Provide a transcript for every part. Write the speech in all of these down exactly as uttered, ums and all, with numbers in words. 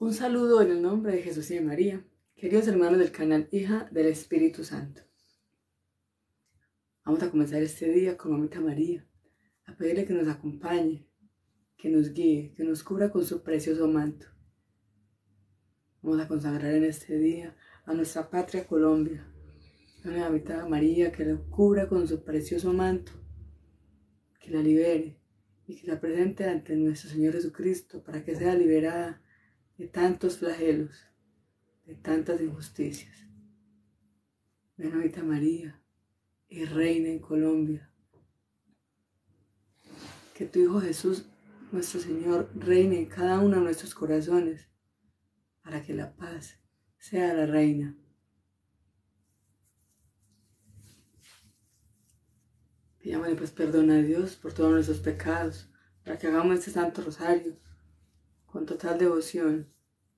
Un saludo en el nombre de Jesús y de María, queridos hermanos del canal Hija del Espíritu Santo. Vamos a comenzar este día con Mamita María, a pedirle que nos acompañe, que nos guíe, que nos cubra con su precioso manto. Vamos a consagrar en este día a nuestra patria Colombia, a la Mamita María, que la cubra con su precioso manto, que la libere y que la presente ante nuestro Señor Jesucristo para que sea liberada de tantos flagelos, de tantas injusticias. Ven, Mamita María, y reina en Colombia. Que tu Hijo Jesús, nuestro Señor, reine en cada uno de nuestros corazones, para que la paz sea la reina. Pidámosle pues perdón a Dios por todos nuestros pecados, para que hagamos este Santo Rosario con total devoción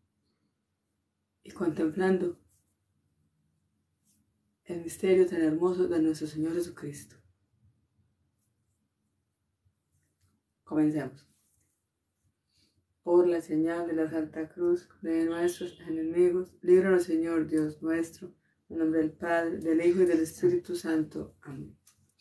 y contemplando el misterio tan hermoso de nuestro Señor Jesucristo. Comencemos. Por la señal de la Santa Cruz de nuestros enemigos, líbranos, Señor Dios nuestro, en nombre del Padre, del Hijo y del Espíritu Santo. Amén.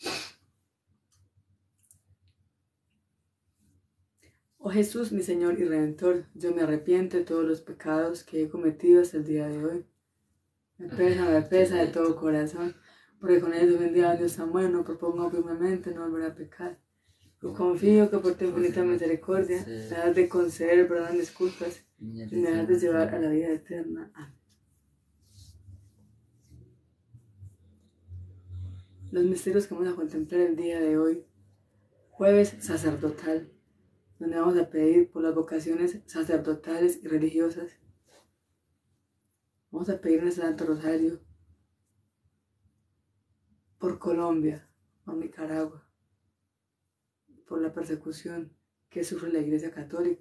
Oh Jesús, mi Señor y Redentor, yo me arrepiento de todos los pecados que he cometido hasta el día de hoy. Me pesa, me pesa de todo corazón, porque con ellos ofendí a Dios tan bueno, propongo firmemente no volver a pecar. Yo confío que por tu infinita misericordia me has de conceder el perdón de mis culpas y me has de llevar a la vida eterna. Amén. Los misterios que vamos a contemplar el día de hoy, jueves sacerdotal, donde vamos a pedir por las vocaciones sacerdotales y religiosas. Vamos a pedir en el Santo Rosario por Colombia, por Nicaragua, por la persecución que sufre la Iglesia Católica,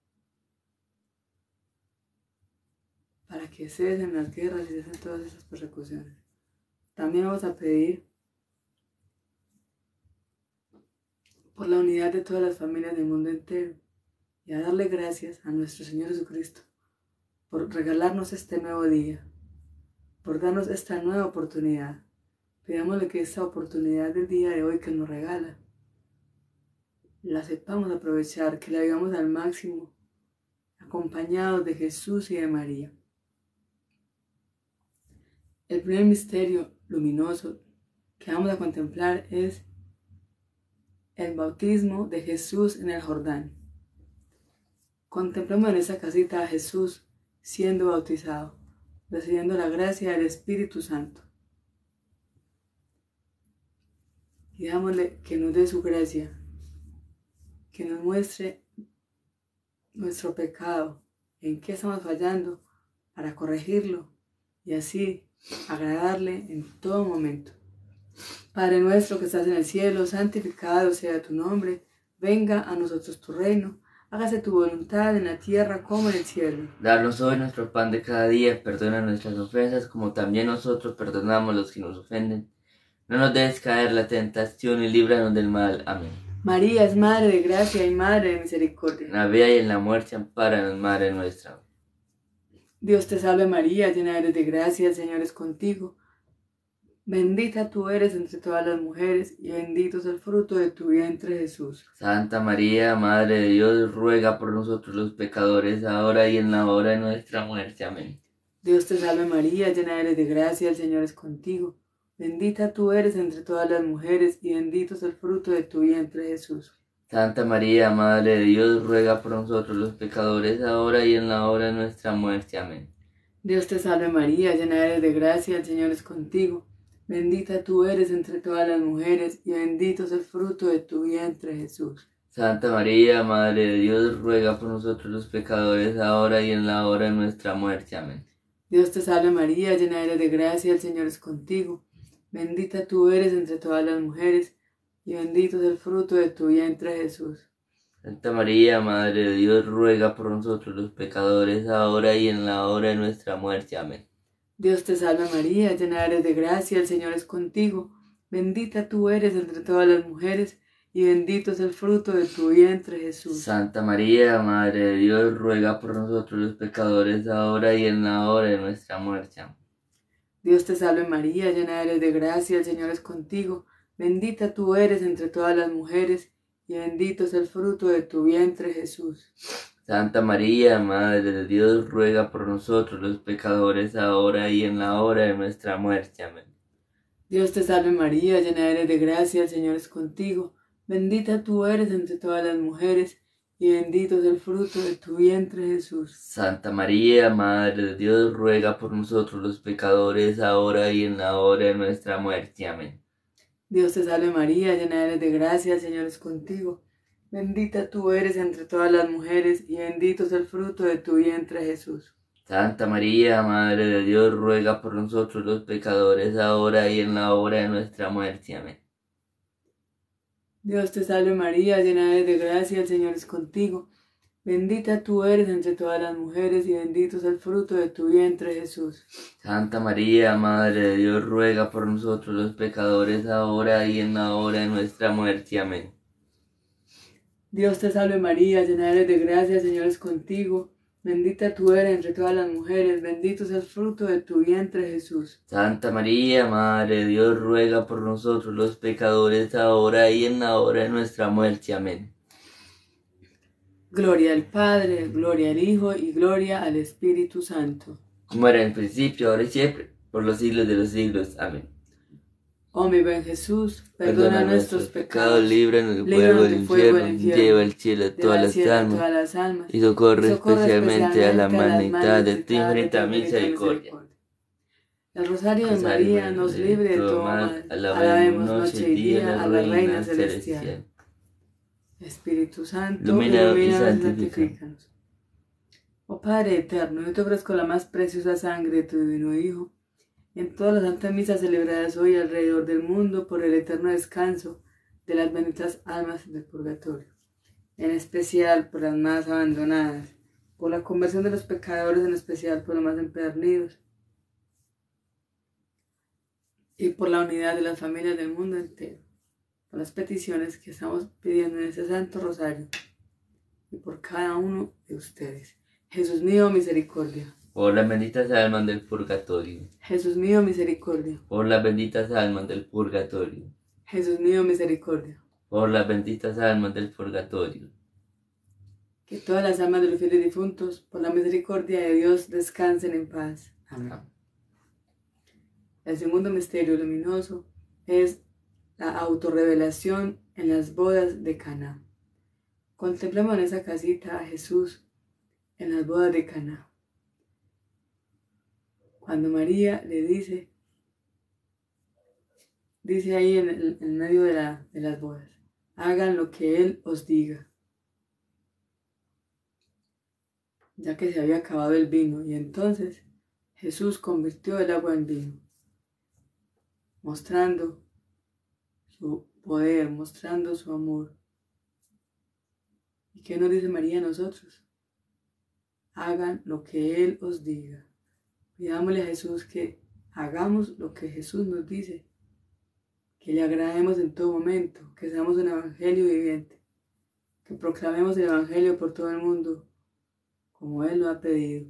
para que cesen las guerras y cesen todas esas persecuciones. También vamos a pedir por la unidad de todas las familias del mundo entero y a darle gracias a nuestro Señor Jesucristo por regalarnos este nuevo día, por darnos esta nueva oportunidad. Pidámosle que esta oportunidad del día de hoy que nos regala, la sepamos aprovechar, que la vivamos al máximo, acompañados de Jesús y de María. El primer misterio luminoso que vamos a contemplar es el bautismo de Jesús en el Jordán. Contemplemos en esa casita a Jesús siendo bautizado, recibiendo la gracia del Espíritu Santo. Y dámosle que nos dé su gracia, que nos muestre nuestro pecado, en qué estamos fallando, para corregirlo y así agradarle en todo momento. Padre nuestro que estás en el cielo, santificado sea tu nombre, venga a nosotros tu reino, hágase tu voluntad en la tierra como en el cielo. Danos hoy nuestro pan de cada día, perdona nuestras ofensas como también nosotros perdonamos a los que nos ofenden. No nos dejes caer en la tentación y líbranos del mal. Amén. María es Madre de gracia y Madre de misericordia. En la vida y en la muerte, ampáranos, Madre nuestra. Dios te salve María, llena eres de gracia, el Señor es contigo. Bendita tú eres entre todas las mujeres, y bendito es el fruto de tu vientre, Jesús. Santa María, Madre de Dios, ruega por nosotros los pecadores, ahora y en la hora de nuestra muerte. Amén. Dios te salve María, llena eres de gracia, el Señor es contigo. Bendita tú eres entre todas las mujeres, y bendito es el fruto de tu vientre, Jesús. Santa María, Madre de Dios, ruega por nosotros los pecadores, ahora y en la hora de nuestra muerte. Amén. Dios te salve María, llena eres de gracia, el Señor es contigo. Bendita tú eres entre todas las mujeres, y bendito es el fruto de tu vientre, Jesús. Santa María, Madre de Dios, ruega por nosotros los pecadores, ahora y en la hora de nuestra muerte. Amén. Dios te salve María, llena eres de gracia, el Señor es contigo. Bendita tú eres entre todas las mujeres, y bendito es el fruto de tu vientre, Jesús. Santa María, Madre de Dios, ruega por nosotros los pecadores, ahora y en la hora de nuestra muerte. Amén. Dios te salve María, llena eres de gracia, el Señor es contigo. Bendita tú eres entre todas las mujeres, y bendito es el fruto de tu vientre, Jesús. Santa María, Madre de Dios, ruega por nosotros los pecadores, ahora y en la hora de nuestra muerte. Dios te salve María, llena eres de gracia, el Señor es contigo. Bendita tú eres entre todas las mujeres, y bendito es el fruto de tu vientre, Jesús. Santa María, Madre de Dios, ruega por nosotros los pecadores, ahora y en la hora de nuestra muerte. Amén. Dios te salve María, llena eres de gracia, el Señor es contigo. Bendita tú eres entre todas las mujeres, y bendito es el fruto de tu vientre, Jesús. Santa María, Madre de Dios, ruega por nosotros los pecadores, ahora y en la hora de nuestra muerte. Amén. Dios te salve María, llena eres de gracia, el Señor es contigo. Bendita tú eres entre todas las mujeres, y bendito es el fruto de tu vientre, Jesús. Santa María, Madre de Dios, ruega por nosotros los pecadores, ahora y en la hora de nuestra muerte. Amén. Dios te salve María, llena eres de gracia, el Señor es contigo. Bendita tú eres entre todas las mujeres, y bendito es el fruto de tu vientre, Jesús. Santa María, Madre de Dios, ruega por nosotros los pecadores, ahora y en la hora de nuestra muerte. Amén. Dios te salve María, llena eres de gracia, el Señor es contigo. Bendita tú eres entre todas las mujeres, bendito es el fruto de tu vientre, Jesús. Santa María, Madre de Dios, ruega por nosotros los pecadores, ahora y en la hora de nuestra muerte. Amén. Gloria al Padre, gloria al Hijo y gloria al Espíritu Santo. Como era en el principio, ahora y siempre, por los siglos de los siglos. Amén. Oh mi buen Jesús, perdona, Perdona nuestros pecados, líbranos del líbranos fuego del del fuego del infierno, infierno, lleva al cielo a lleva todas al las cielo a almas, todas las almas, y socorre y socorre especialmente a la especialmente humanidad de tu necesitada de infinita misericordia. El Rosario de Rosario María nos libre de todo mal. Alabemos noche y día a la Reina Celestial. Espíritu Santo, Ilumínanos y ilumínanos y santifícanos. santifícanos. Oh Padre eterno, yo te ofrezco la más preciosa sangre de tu divino Hijo, en todas las santas misas celebradas hoy alrededor del mundo por el eterno descanso de las benditas almas del purgatorio, en especial por las más abandonadas, por la conversión de los pecadores, en especial por los más empedernidos, y por la unidad de las familias del mundo entero, por las peticiones que estamos pidiendo en este Santo Rosario, y por cada uno de ustedes. Jesús mío, misericordia. Por las benditas almas del purgatorio. Jesús mío, misericordia. Por las benditas almas del purgatorio. Jesús mío, misericordia. Por las benditas almas del purgatorio. Que todas las almas de los fieles difuntos, por la misericordia de Dios, descansen en paz. Amén. El segundo misterio luminoso es la autorrevelación en las bodas de Caná. Contemplamos en esa casita a Jesús en las bodas de Caná. Cuando María le dice, dice ahí en, el, en medio de, la, de las bodas, hagan lo que Él os diga. Ya que se había acabado el vino, y entonces Jesús convirtió el agua en vino, mostrando su poder, mostrando su amor. ¿Y qué nos dice María a nosotros? Hagan lo que Él os diga. Pidámosle a Jesús que hagamos lo que Jesús nos dice, que le agrademos en todo momento, que seamos un evangelio viviente, que proclamemos el evangelio por todo el mundo, como Él lo ha pedido.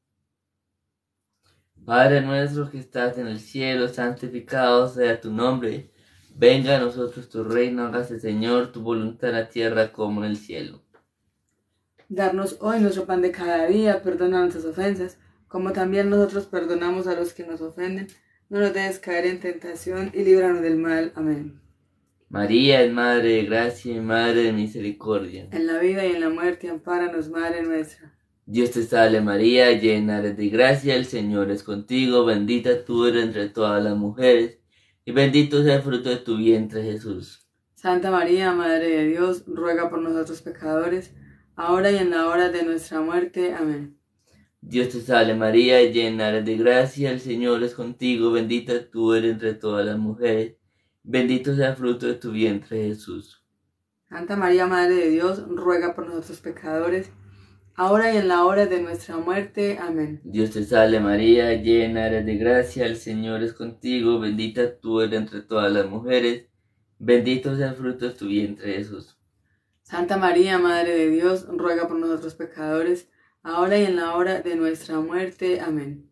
Padre nuestro que estás en el cielo, santificado sea tu nombre. Venga a nosotros tu reino, hágase Señor tu voluntad en la tierra como en el cielo. Darnos hoy nuestro pan de cada día, perdona nuestras ofensas, como también nosotros perdonamos a los que nos ofenden. No nos dejes caer en tentación y líbranos del mal. Amén. María es Madre de gracia y Madre de misericordia. En la vida y en la muerte, ampáranos, Madre nuestra. Dios te salve María, llena eres de gracia, el Señor es contigo, bendita tú eres entre todas las mujeres, y bendito sea el fruto de tu vientre, Jesús. Santa María, Madre de Dios, ruega por nosotros pecadores, ahora y en la hora de nuestra muerte. Amén. Dios te salve María, llena eres de gracia, el Señor es contigo, bendita tú eres entre todas las mujeres, bendito sea el fruto de tu vientre, Jesús. Santa María, Madre de Dios, ruega por nosotros pecadores, ahora y en la hora de nuestra muerte. Amén. Dios te salve María, llena eres de gracia, el Señor es contigo, bendita tú eres entre todas las mujeres, Bendito sea el fruto de tu vientre, Jesús. Santa María, Madre de Dios, ruega por nosotros pecadores, ahora y en la hora de nuestra muerte. Amén.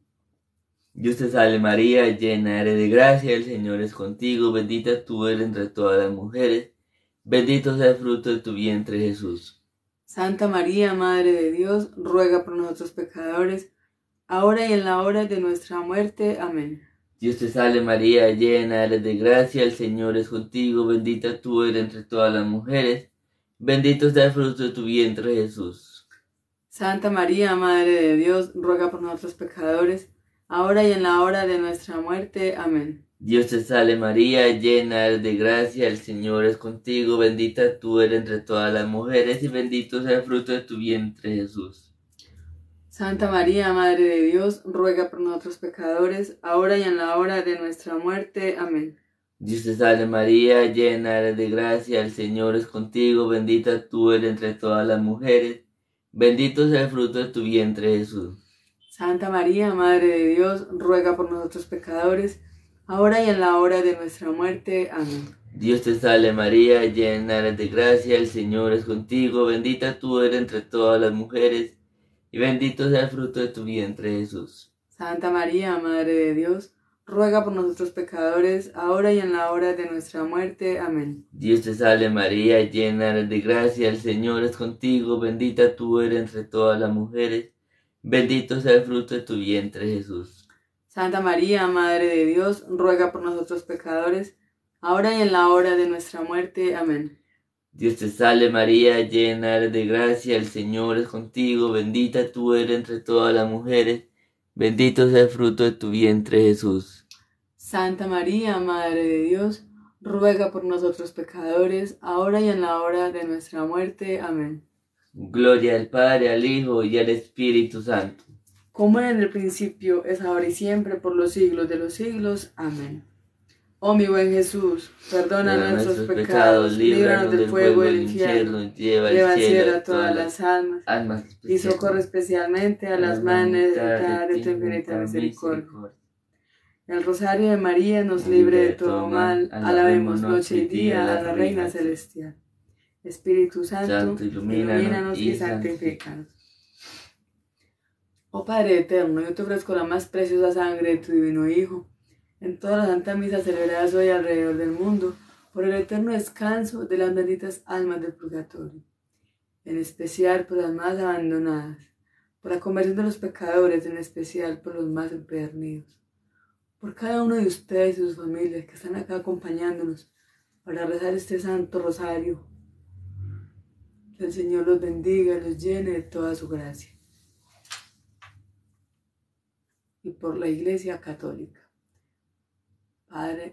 Dios te salve María, llena eres de gracia, el Señor es contigo, bendita tú eres entre todas las mujeres, bendito sea el fruto de tu vientre, Jesús. Santa María, Madre de Dios, ruega por nosotros pecadores, ahora y en la hora de nuestra muerte. Amén. Dios te salve María, llena eres de gracia, el Señor es contigo, bendita tú eres entre todas las mujeres, bendito sea el fruto de tu vientre, Jesús. Santa María, Madre de Dios, ruega por nosotros pecadores, ahora y en la hora de nuestra muerte. Amén. Dios te salve María, llena eres de gracia, el Señor es contigo, bendita tú eres entre todas las mujeres, y bendito sea el fruto de tu vientre, Jesús. Santa María, Madre de Dios, ruega por nosotros pecadores, ahora y en la hora de nuestra muerte. Amén. Dios te salve María, llena eres de gracia, el Señor es contigo, bendita tú eres entre todas las mujeres, bendito sea el fruto de tu vientre, Jesús. Santa María, Madre de Dios, ruega por nosotros pecadores, ahora y en la hora de nuestra muerte. Amén. Dios te salve María, llena eres de gracia, el Señor es contigo, bendita tú eres entre todas las mujeres, y bendito sea el fruto de tu vientre, Jesús. Santa María, Madre de Dios, ruega por nosotros pecadores, ahora y en la hora de nuestra muerte. Amén. Dios te salve María, llena eres de gracia, el Señor es contigo, bendita tú eres entre todas las mujeres, bendito sea el fruto de tu vientre, Jesús. Santa María, Madre de Dios, ruega por nosotros pecadores, ahora y en la hora de nuestra muerte. Amén. Dios te salve María, llena eres de gracia, el Señor es contigo, bendita tú eres entre todas las mujeres, bendito sea el fruto de tu vientre, Jesús. Santa María, Madre de Dios, ruega por nosotros pecadores, ahora y en la hora de nuestra muerte. Amén. Gloria al Padre, al Hijo y al Espíritu Santo. Como en el principio, es ahora y siempre, por los siglos de los siglos. Amén. Oh mi buen Jesús, perdona Perdona nuestros pecados, líbranos del fuego del infierno, lleva lleva al al cielo cielo a todas las almas, almas y socorre especialmente a las más necesitadas de tu infinita misericordia. El rosario de María nos libre de todo mal, alabemos noche y día a la Reina Celestial. Espíritu Santo, Santo, ilumínanos ilumínanos y y santifícanos. Oh Padre eterno, yo te ofrezco la más preciosa sangre de tu divino Hijo, en todas las santas misas celebradas hoy alrededor del mundo, por el eterno descanso de las benditas almas del purgatorio, en especial por las más abandonadas, por la conversión de los pecadores, en especial por los más empedernidos, por cada uno de ustedes y sus familias que están acá acompañándonos para rezar este santo rosario. Que el Señor los bendiga y los llene de toda su gracia. Y por la Iglesia Católica. Padre,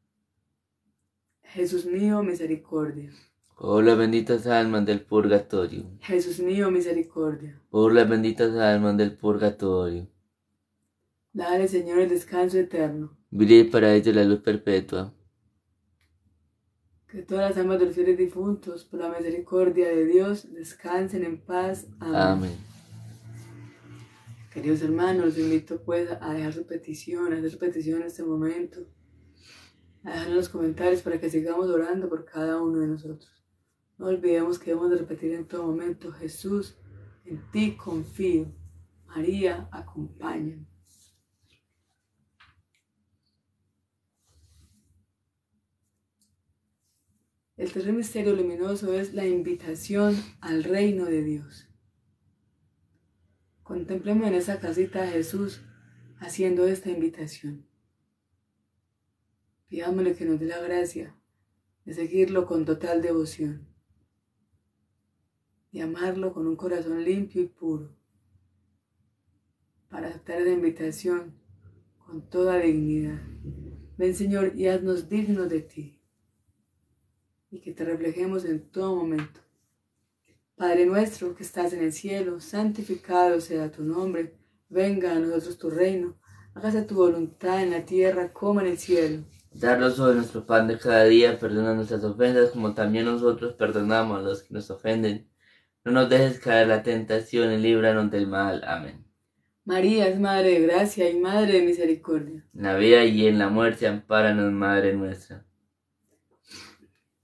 Jesús mío, misericordia. Por las benditas almas del purgatorio. Jesús mío, misericordia. Por las benditas almas del purgatorio. Dale, Señor, el descanso eterno. Brille para ellos la luz perpetua. Que todas las almas de los fieles difuntos, por la misericordia de Dios, descansen en paz. Amén. Amén. Queridos hermanos, los invito pues a dejar su petición, a hacer su petición en este momento, a dejar en los comentarios para que sigamos orando por cada uno de nosotros. No olvidemos que debemos de repetir en todo momento: Jesús, en ti confío. María, acompáñame. El tercer misterio luminoso es la invitación al reino de Dios. Contemplemos en esa casita a Jesús haciendo esta invitación. Pidámosle que nos dé la gracia de seguirlo con total devoción, de amarlo con un corazón limpio y puro, para aceptar esa invitación con toda dignidad. Ven, Señor, y haznos dignos de ti, y que te reflejemos en todo momento. Padre nuestro que estás en el cielo, santificado sea tu nombre. Venga a nosotros tu reino. Hágase tu voluntad en la tierra como en el cielo. Danos hoy nuestro pan de cada día, perdona nuestras ofensas como también nosotros perdonamos a los que nos ofenden. No nos dejes caer en la tentación y líbranos del mal. Amén. María es Madre de gracia y Madre de misericordia. En la vida y en la muerte, ampáranos, Madre nuestra.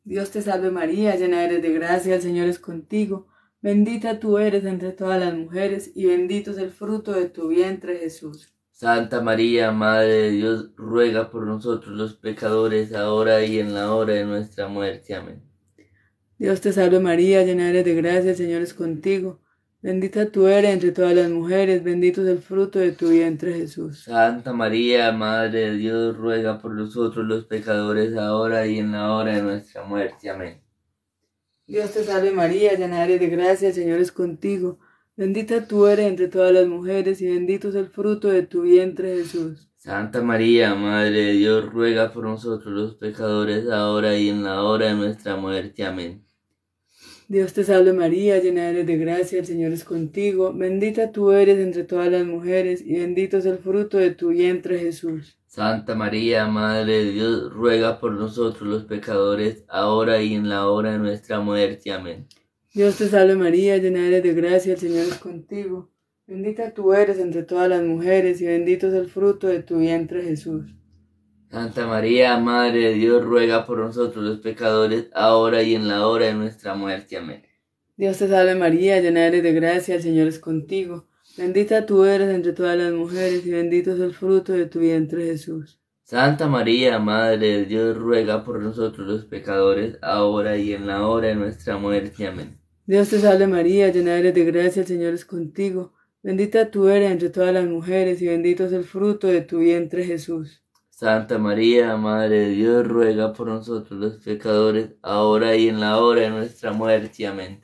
Dios te salve María, llena eres de gracia, el Señor es contigo. Bendita tú eres entre todas las mujeres, y bendito es el fruto de tu vientre, Jesús. Santa María, Madre de Dios, ruega por nosotros los pecadores, ahora y en la hora de nuestra muerte. Amén. Dios te salve María, llena eres de gracia, el Señor es contigo. Bendita tú eres entre todas las mujeres, bendito es el fruto de tu vientre, Jesús. Santa María, Madre de Dios, ruega por nosotros los pecadores, ahora y en la hora de nuestra muerte. Amén. Dios te salve María, llena eres de gracia, el Señor es contigo. Bendita tú eres entre todas las mujeres, y bendito es el fruto de tu vientre, Jesús. Santa María, Madre de Dios, ruega por nosotros los pecadores, ahora y en la hora de nuestra muerte. Amén. Dios te salve María, llena eres de gracia, el Señor es contigo. Bendita tú eres entre todas las mujeres, y bendito es el fruto de tu vientre, Jesús. Santa María, Madre de Dios, ruega por nosotros los pecadores, ahora y en la hora de nuestra muerte. Amén. Dios te salve María, llena eres de gracia, el Señor es contigo. Bendita tú eres entre todas las mujeres, y bendito es el fruto de tu vientre, Jesús. Santa María, Madre de Dios, ruega por nosotros los pecadores, ahora y en la hora de nuestra muerte. Amén. Dios te salve María, llena eres de gracia, el Señor es contigo. Bendita tú eres entre todas las mujeres, y bendito es el fruto de tu vientre, Jesús. Santa María, Madre de Dios, ruega por nosotros los pecadores, ahora y en la hora de nuestra muerte. Amén. Dios te salve María, llena eres de gracia, el Señor es contigo. Bendita tú eres entre todas las mujeres, y bendito es el fruto de tu vientre, Jesús. Santa María, Madre de Dios, ruega por nosotros los pecadores, ahora y en la hora de nuestra muerte. Amén.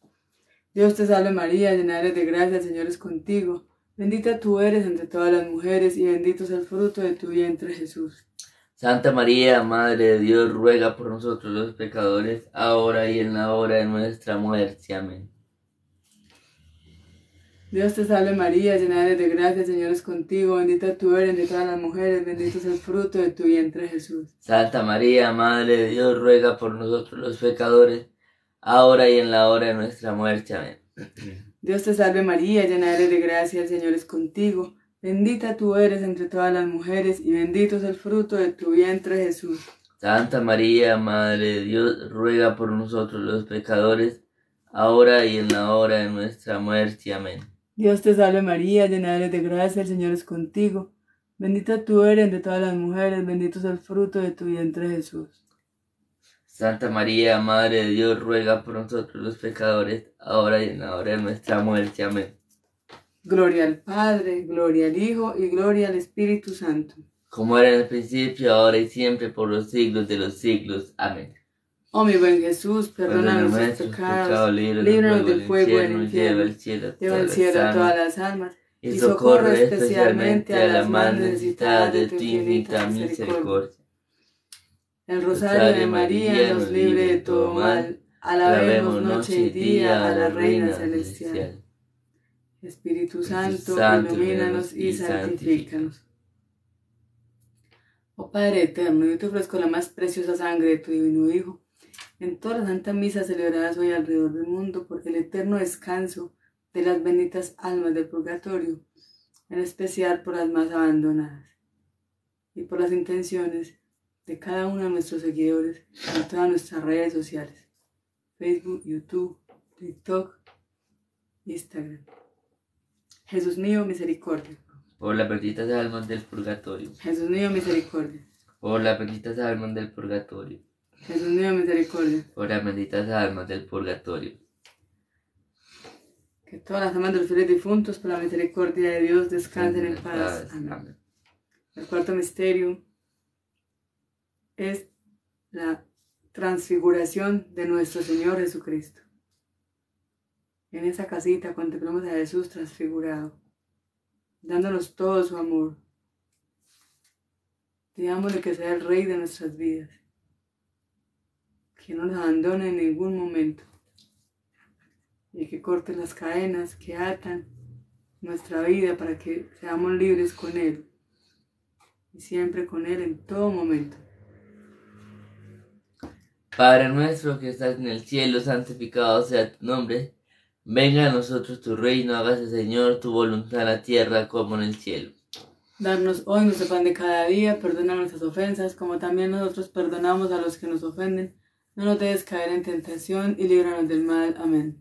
Dios te salve María, llena eres de gracia, el Señor es contigo. Bendita tú eres entre todas las mujeres, y bendito es el fruto de tu vientre, Jesús. Santa María, Madre de Dios, ruega por nosotros los pecadores, ahora y en la hora de nuestra muerte. Amén. Dios te salve María, llena eres de gracia, el Señor es contigo. Bendita tú eres entre todas las mujeres, bendito es el fruto de tu vientre, Jesús. Santa María, Madre de Dios, ruega por nosotros los pecadores, ahora y en la hora de nuestra muerte. Amén. Dios te salve María, llena eres de gracia, el Señor es contigo. Bendita tú eres entre todas las mujeres, y bendito es el fruto de tu vientre, Jesús. Santa María, Madre de Dios, ruega por nosotros los pecadores, ahora y en la hora de nuestra muerte. Amén. Dios te salve María, llena eres de gracia, el Señor es contigo. Bendita tú eres entre todas las mujeres, bendito es el fruto de tu vientre, Jesús. Santa María, Madre de Dios, ruega por nosotros los pecadores, ahora y en la hora de nuestra muerte. Amén. Gloria al Padre, gloria al Hijo y gloria al Espíritu Santo. Como era en el principio, ahora y siempre, por los siglos de los siglos. Amén. Oh mi buen Jesús, perdona Perdona nuestros pecados, pecados, líbranos del fuego del lleva infierno, al cielo, lleva al cielo a todas las almas, y socorre especialmente a las más necesitadas de tu infinita misericordia. El rosario de María nos libre de todo mal. Alabemos noche y día a la Reina Celestial. Espíritu Santo, ilumínanos y santifícanos. Oh Padre eterno, yo te ofrezco la más preciosa sangre de tu divino Hijo, en todas las santas misas celebradas hoy alrededor del mundo, por el eterno descanso de las benditas almas del purgatorio, en especial por las más abandonadas, y por las intenciones de cada uno de nuestros seguidores en todas nuestras redes sociales, Facebook, YouTube, TikTok, Instagram. Jesús mío, misericordia. Por las benditas almas del purgatorio. Jesús mío, misericordia. Por las benditas almas del purgatorio. Jesús mío, misericordia. Por las benditas almas del purgatorio. Que todas las almas de los fieles difuntos, por la misericordia de Dios, descansen en paz. Amén. El cuarto misterio es la transfiguración de nuestro Señor Jesucristo. En esa casita contemplamos a Jesús transfigurado, dándonos todo su amor. Pidámosle que sea el Rey de nuestras vidas, que no nos abandone en ningún momento, y que corte las cadenas que atan nuestra vida para que seamos libres con Él, y siempre con Él en todo momento. Padre nuestro que estás en el cielo, santificado sea tu nombre. Venga a nosotros tu reino, hágase Señor tu voluntad en la tierra como en el cielo. Darnos hoy nuestro pan de cada día, perdona nuestras ofensas, como también nosotros perdonamos a los que nos ofenden. No nos dejes caer en tentación y líbranos del mal. Amén.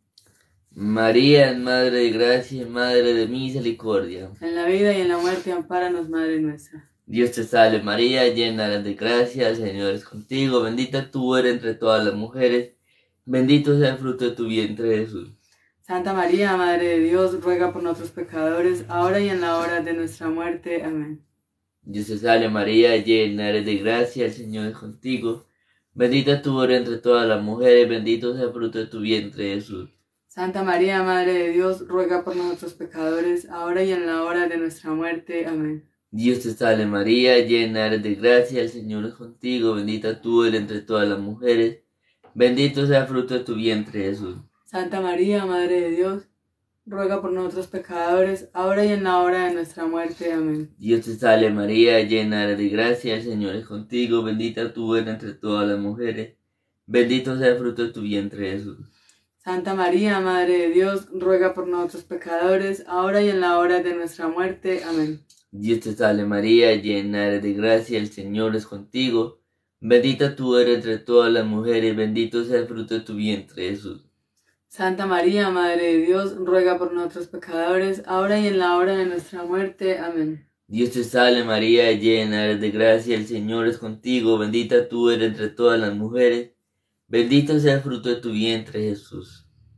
María, Madre de Gracia, Madre de Misericordia. En la vida y en la muerte, ampáranos, Madre nuestra. Dios te salve María, llena eres de gracia, el Señor es contigo, bendita tú eres entre todas las mujeres, bendito sea el fruto de tu vientre Jesús. Santa María, Madre de Dios, ruega por nosotros pecadores, ahora y en la hora de nuestra muerte. Amén. Dios te salve María, llena eres de gracia, el Señor es contigo, bendita tú eres entre todas las mujeres, bendito sea el fruto de tu vientre Jesús. Santa María, Madre de Dios, ruega por nosotros pecadores, ahora y en la hora de nuestra muerte. Amén. Dios te salve María, llena eres de gracia, el Señor es contigo, bendita tú eres entre todas las mujeres, bendito sea el fruto de tu vientre Jesús. Santa María, Madre de Dios, ruega por nosotros pecadores, ahora y en la hora de nuestra muerte. Amén. Dios te salve María, llena eres de gracia, el Señor es contigo, bendita tú eres entre todas las mujeres, bendito sea el fruto de tu vientre Jesús. Santa María, Madre de Dios, ruega por nosotros pecadores, ahora y en la hora de nuestra muerte. Amén. Dios te salve María, llena eres de gracia, el Señor es contigo, bendita tú eres entre todas las mujeres, bendito sea el fruto de tu vientre Jesús. Santa María, Madre de Dios, ruega por nosotros pecadores, ahora y en la hora de nuestra muerte. Amén. Dios te salve María, llena eres de gracia, el Señor es contigo, bendita tú eres entre todas las mujeres, bendito sea el fruto de tu vientre Jesús.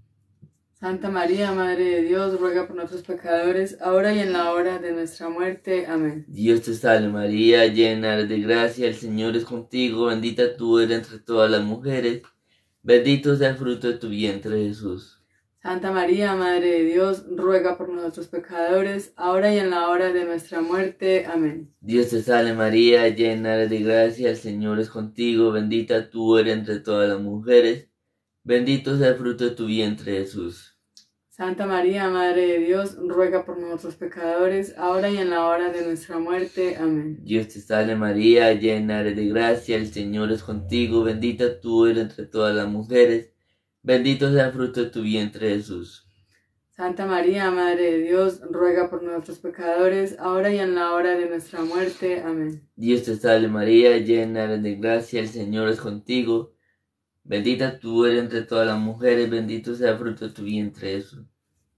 Santa María, Madre de Dios, ruega por nosotros pecadores, ahora y en la hora de nuestra muerte. Amén. Dios te salve María, llena eres de gracia, el Señor es contigo, bendita tú eres entre todas las mujeres, bendito sea el fruto de tu vientre Jesús. Santa María, Madre de Dios, ruega por nosotros pecadores, ahora y en la hora de nuestra muerte. Amén. Dios te salve María, llena eres de gracia, el Señor es contigo, bendita tú eres entre todas las mujeres, bendito sea el fruto de tu vientre Jesús. Santa María, Madre de Dios, ruega por nosotros pecadores, ahora y en la hora de nuestra muerte. Amén. Dios te salve María, llena eres de gracia, el Señor es contigo, bendita tú eres entre todas las mujeres, bendito sea el fruto de tu vientre Jesús. Santa María, Madre de Dios, ruega por nosotros pecadores, ahora y en la hora de nuestra muerte. Amén. Dios te salve María, llena eres de gracia, el Señor es contigo, bendita tú eres entre todas las mujeres, bendito sea el fruto de tu vientre Jesús.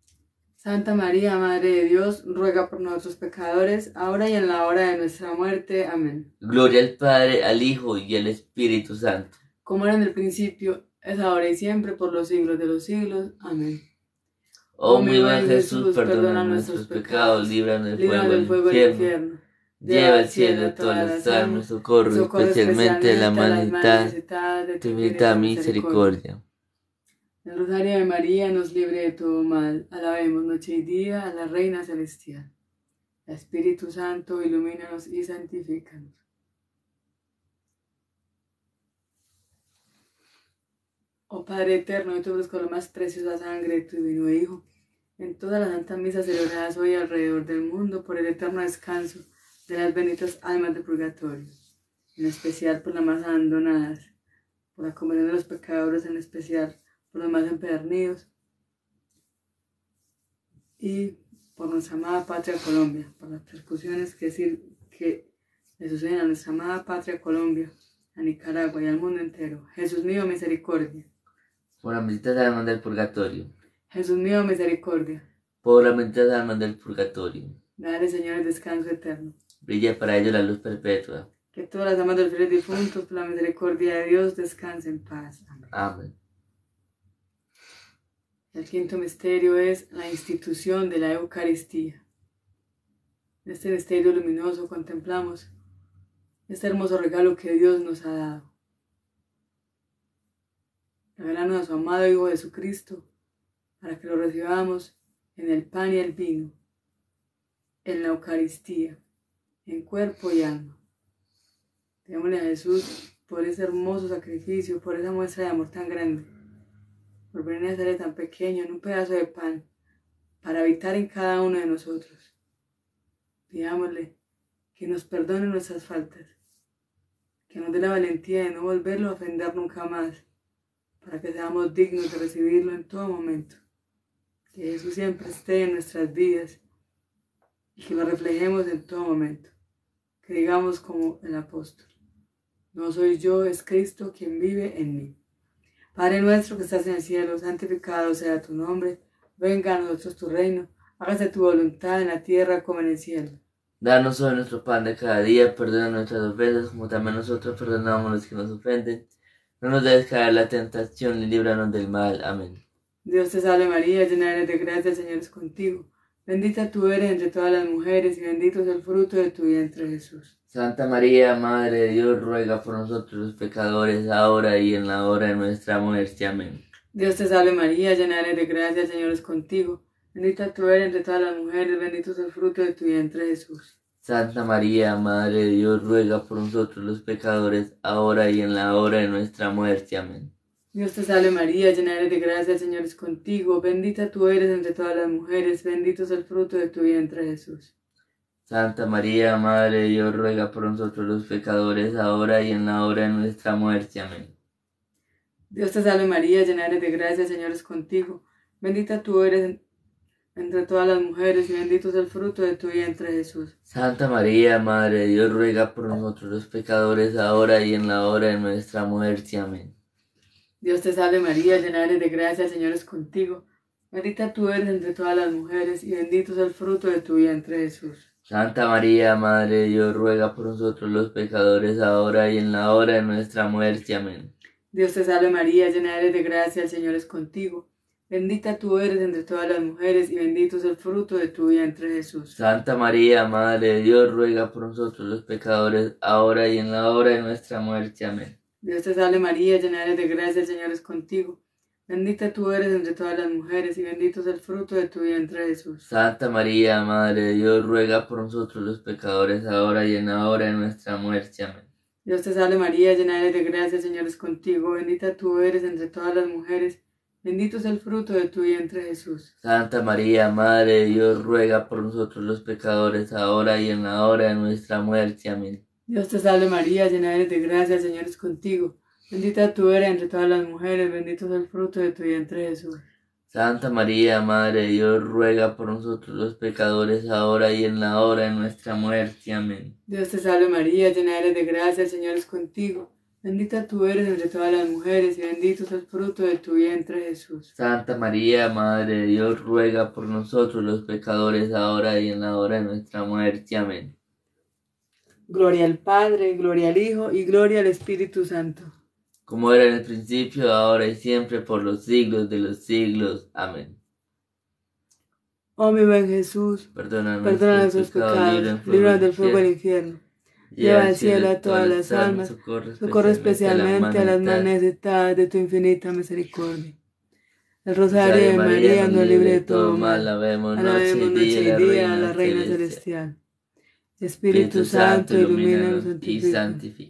Santa María, Madre de Dios, ruega por nosotros pecadores, ahora y en la hora de nuestra muerte. Amén. Gloria al Padre, al Hijo y al Espíritu Santo. Como era en el principio, es ahora y siempre, por los siglos de los siglos. Amén. Oh mi buen Jesús, perdona nuestros pecados, líbranos del fuego del infierno. Lleva al cielo a todas las almas, socorro especialmente a la más necesitada de tu infinita misericordia. El Rosario de María nos libre de todo mal. Alabemos noche y día a la Reina Celestial. El Espíritu Santo, ilumínanos y santifícanos. Oh Padre eterno, yo te ofrezco la más preciosa sangre de tu divino Hijo, en todas las santas misas celebradas hoy alrededor del mundo, por el eterno descanso de las benditas almas del purgatorio, en especial por las más abandonadas, por la conversión de los pecadores, en especial por los más empedernidos, y por nuestra amada patria Colombia, por las persecuciones que, que le suceden a nuestra amada patria Colombia, a Nicaragua y al mundo entero. Jesús mío, misericordia. Por las benditas almas del purgatorio. Jesús mío, misericordia. Por las benditas almas del purgatorio. Dale, Señor, el descanso eterno. Brilla para ellos la luz perpetua. Que todas las almas de los fieles difuntos, por la misericordia de Dios, descansen en paz. Amén. Amén. El quinto misterio es la institución de la Eucaristía. En este misterio luminoso contemplamos este hermoso regalo que Dios nos ha dado. Regalarnos a su amado Hijo Jesucristo para que lo recibamos en el pan y el vino, en la Eucaristía, en cuerpo y alma. Démosle a Jesús por ese hermoso sacrificio, por esa muestra de amor tan grande, por venir a ser tan pequeño en un pedazo de pan, para habitar en cada uno de nosotros. Pidámosle que nos perdone nuestras faltas, que nos dé la valentía de no volverlo a ofender nunca más, para que seamos dignos de recibirlo en todo momento. Que Jesús siempre esté en nuestras vidas y que lo reflejemos en todo momento. Que digamos como el apóstol: No soy yo, es Cristo quien vive en mí. Padre nuestro que estás en el cielo, santificado sea tu nombre. Venga a nosotros tu reino. Hágase tu voluntad en la tierra como en el cielo. Danos hoy nuestro pan de cada día. Perdona nuestras ofensas como también nosotros perdonamos a los que nos ofenden. No nos dejes caer en la tentación y líbranos del mal. Amén. Dios te salve María, llena eres de gracia, el Señor es contigo. Bendita tú eres entre todas las mujeres y bendito es el fruto de tu vientre Jesús. Santa María, Madre de Dios, ruega por nosotros los pecadores, ahora y en la hora de nuestra muerte. Amén. Dios te salve María, llena eres de gracia, el Señor es contigo. Bendita tú eres entre todas las mujeres, bendito es el fruto de tu vientre Jesús. Santa María, Madre de Dios, ruega por nosotros los pecadores, ahora y en la hora de nuestra muerte. Amén. Dios te salve María, llena eres de gracia, el Señor es contigo. Bendita tú eres entre todas las mujeres, bendito es el fruto de tu vientre Jesús. Santa María, Madre de Dios, ruega por nosotros los pecadores, ahora y en la hora de nuestra muerte. Amén. Dios te salve María, llena eres de gracia, el Señor es contigo. Bendita tú eres entre todas las mujeres y bendito es el fruto de tu vientre Jesús. Santa María, Madre de Dios, ruega por nosotros los pecadores, ahora y en la hora de nuestra muerte. Amén. Dios te salve María, llena eres de gracia, el Señor es contigo. Bendita tú eres entre todas las mujeres y bendito es el fruto de tu vientre Jesús. Santa María, Madre de Dios, ruega por nosotros los pecadores, ahora y en la hora de nuestra muerte. Amén. Dios te salve María, llena eres de gracia, el Señor es contigo. Bendita tú eres entre todas las mujeres y bendito es el fruto de tu vientre Jesús. Santa María, Madre de Dios, ruega por nosotros los pecadores, ahora y en la hora de nuestra muerte. Amén. Dios te salve María, llena eres de gracia, el Señor es contigo. Bendita tú eres entre todas las mujeres y bendito es el fruto de tu vientre Jesús. Santa María, Madre de Dios, ruega por nosotros los pecadores, ahora y en la hora de nuestra muerte. Amén. Dios te salve María, llena eres de gracia, el Señor es contigo. Bendita tú eres entre todas las mujeres, bendito es el fruto de tu vientre Jesús. Santa María, Madre de Dios, ruega por nosotros los pecadores, ahora y en la hora de nuestra muerte. Amén. Dios te salve María, llena eres de gracia, el Señor es contigo. Bendita tú eres entre todas las mujeres, bendito es el fruto de tu vientre Jesús. Santa María, Madre de Dios, ruega por nosotros los pecadores, ahora y en la hora de nuestra muerte. Amén. Dios te salve María, llena eres de gracia, el Señor es contigo. Bendita tú eres entre todas las mujeres y bendito es el fruto de tu vientre Jesús. Santa María, Madre de Dios, ruega por nosotros los pecadores, ahora y en la hora de nuestra muerte. Amén. Gloria al Padre, gloria al Hijo y gloria al Espíritu Santo. Como era en el principio, ahora y siempre, por los siglos de los siglos. Amén. Oh mi buen Jesús, perdona perdona nuestros pecados, líbranos del fuego del infierno. Lleva al cielo a todas las almas, socorre especialmente a las más necesitadas de tu infinita misericordia. El Rosario de María nos libre de todo mal. Alabemos Noche y día a la Reina Celestial. Espíritu Santo, ilumínanos y santifica.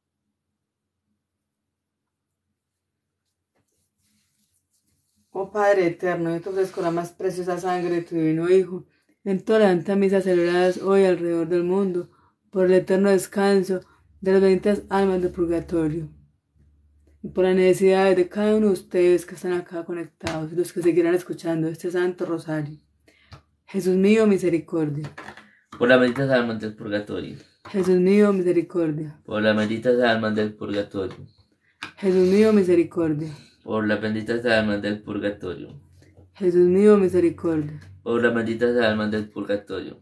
Oh Padre eterno, yo te ofrezco la más preciosa sangre de tu divino Hijo, en todas las santas misas celebradas hoy alrededor del mundo, por el eterno descanso de las benditas almas del purgatorio, y por las necesidades de cada uno de ustedes que están acá conectados, y los que seguirán escuchando este Santo Rosario. Jesús mío, misericordia. Por las benditas almas del purgatorio. Jesús mío, misericordia. Por las benditas almas del purgatorio. Jesús mío, misericordia. Por las benditas almas del purgatorio. Jesús mío, misericordia. Por las benditas almas del purgatorio.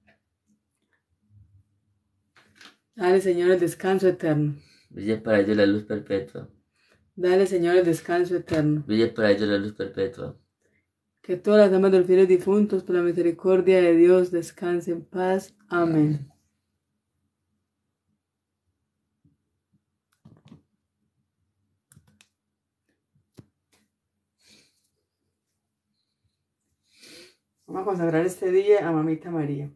Dale, Señor, el descanso eterno. Brille para ellos la luz perpetua. Dale, Señor, el descanso eterno. Brille para ellos la luz perpetua. Que todas las almas de los fieles difuntos, por la misericordia de Dios, descansen en paz. Amén. Vamos a consagrar este día a Mamita María.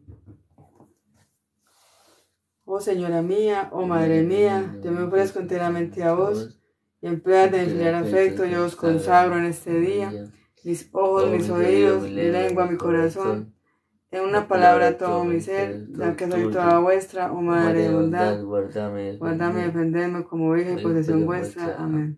Oh Señora mía, oh Madre mía, yo me ofrezco enteramente a vos, y en pruebas de mi filial afecto yo os consagro en este día mis ojos, mis oídos, mi lengua, mi corazón, en una palabra todo mi ser, ya que soy toda vuestra, oh Madre de bondad, guardame y defendeme como hija y posesión vuestra. Amén.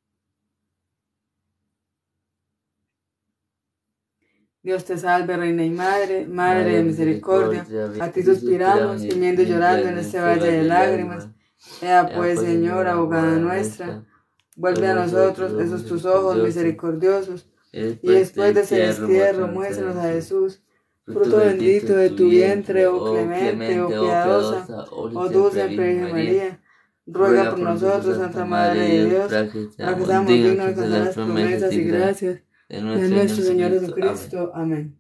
Dios te salve, Reina y Madre, Madre de misericordia, a ti suspiramos, gimiendo y llorando en este valle de lágrimas. Ea pues, Señor, abogada nuestra, vuelve a nosotros esos tus ojos misericordiosos, y después de ese destierro, muéstranos a Jesús, fruto bendito de tu vientre, oh clemente, oh piadosa, oh dulce Virgen María. Ruega por nosotros, Santa Madre de Dios, para que seamos dignos de alcanzar las promesas y gracias de nuestro Señor Jesucristo. Amén.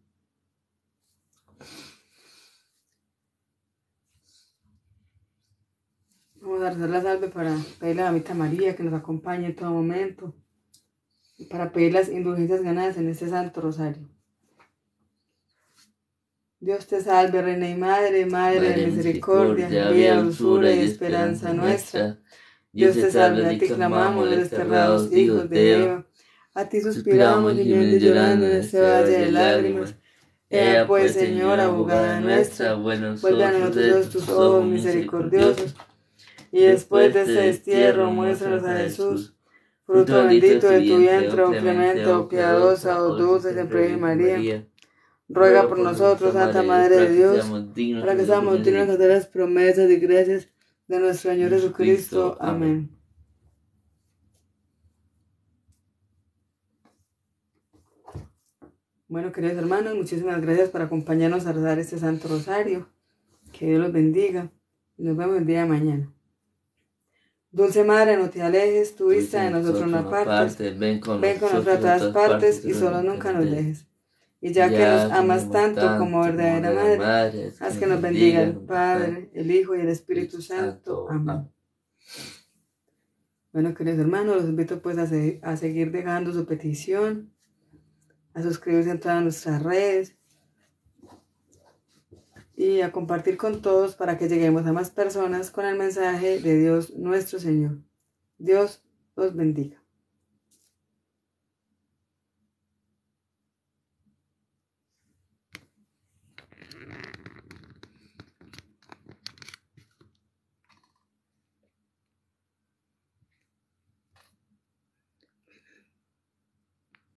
Vamos a rezar la salve para pedirle a la Mamita María que nos acompañe en todo momento y para pedir las indulgencias ganadas en este Santo Rosario. Dios te salve, Reina y Madre, Madre, Madre de misericordia, vida, dulzura y esperanza nuestra. Dios te salve, a ti clamamos los desterrados hijos de Eva, a ti suspiramos gimiendo y llorando en este valle de lágrimas. Ea pues, Señora, abogada nuestra, vuelve a nosotros tus ojos misericordiosos, y después de este destierro muéstranos a Jesús, fruto bendito de tu vientre, oh clemente, oh piadosa, oh dulce Virgen María. Ruega por nosotros, Santa Madre de Dios, para que seamos dignos de las promesas y gracias de nuestro Señor Jesucristo. Amén. Bueno, queridos hermanos, muchísimas gracias por acompañarnos a rezar este Santo Rosario. Que Dios los bendiga y nos vemos el día de mañana. Dulce Madre, no te alejes, tu vista de nosotros no apartes. Ven con nosotros a todas partes y solo nunca nos dejes. Y ya, ya que nos amas tanto, tanto como verdadera Madre, madre haz que nos bendiga el Padre, el Hijo y el Espíritu Santo. Amén. Bueno, queridos hermanos, los invito pues a, se a seguir dejando su petición, a suscribirse en todas nuestras redes y a compartir con todos para que lleguemos a más personas con el mensaje de Dios nuestro Señor. Dios los bendiga.